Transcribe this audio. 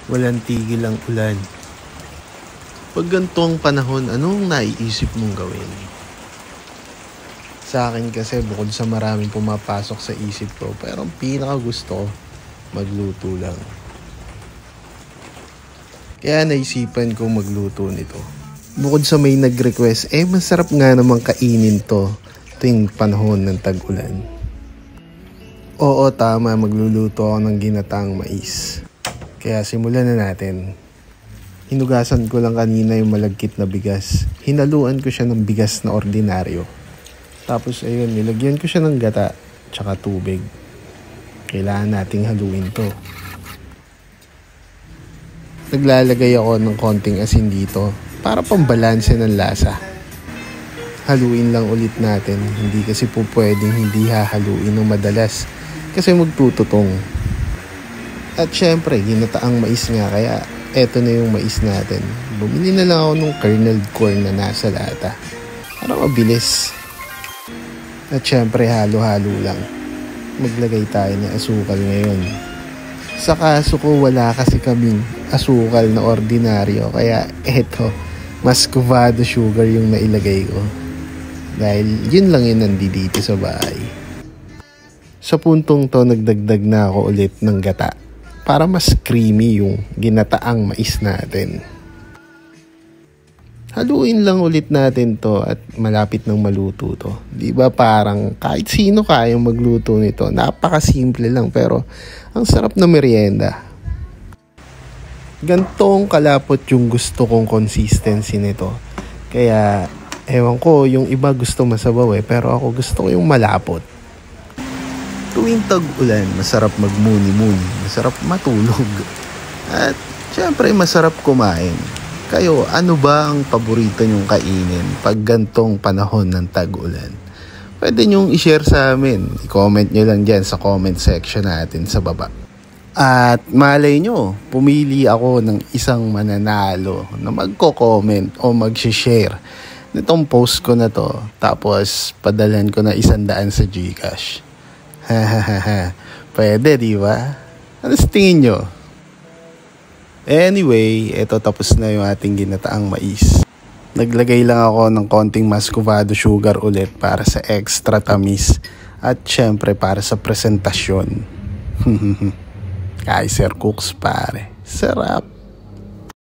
Walang tigil ang ulan. Pag ganitong panahon, anong naiisip mong gawin? Sa akin kasi bukod sa maraming pumapasok sa isip ko, pero ang pinaka gusto ko, magluto lang. Kaya naisipan ko magluto nito. Bukod sa may nag-request, masarap nga namang kainin to tuwing panahon ng tag-ulan. Oo, tama, magluluto ako ng ginataang mais. Kaya simulan na natin. Hinugasan ko lang kanina yung malagkit na bigas. Hinaluan ko siya ng bigas na ordinaryo. Tapos ayun, nilagyan ko siya ng gata tsaka tubig. Kailangan nating haluin to. Naglalagay ako ng konting asin dito para pambalanse ng lasa. Haluin lang ulit natin. Hindi kasi po pwedeng hindi hahaluin ng madalas kasi magtututong. At syempre, ginataang mais nga, kaya eto na yung mais natin. Bumili na lang ako ng kernel corn na nasa lata para mabilis. At syempre, halo-halo lang. Maglagay tayo ng asukal ngayon. Sa kaso ko, wala kasi kaming asukal na ordinaryo, kaya eto, muscovado sugar yung nailagay ko. Dahil yun lang yun nandito sa bahay. Sa puntong to, nagdagdag na ako ulit ng gata para mas creamy yung ginataang mais natin. Haluin lang ulit natin to at malapit nang maluto to. Diba parang kahit sino kayang magluto nito. Napakasimple lang pero ang sarap na merienda. Gantong kalapot yung gusto kong consistency nito. Kaya ewan ko, yung iba gusto masabaw pero ako gusto ko yung malapot. Tuwing tag-ulan, masarap magmuni-muni, masarap matulog. At syempre masarap kumain. Kayo, ano ba ang paborito nyong kainin pag gantong panahon ng tag-ulan? Pwede nyong i-share sa amin. I-comment nyo lang dyan sa comment section natin sa baba. At malay nyo, pumili ako ng isang mananalo na magko-comment o mag-share nitong post ko na to. Tapos padalan ko na 100 sa GCash. Pwede, di ba? Ano sa tingin nyo? Anyway, eto tapos na yung ating ginataang mais. Naglagay lang ako ng konting muscovado sugar ulit para sa extra tamis. At syempre para sa presentasyon. Kaiser Cooks pare. Sarap.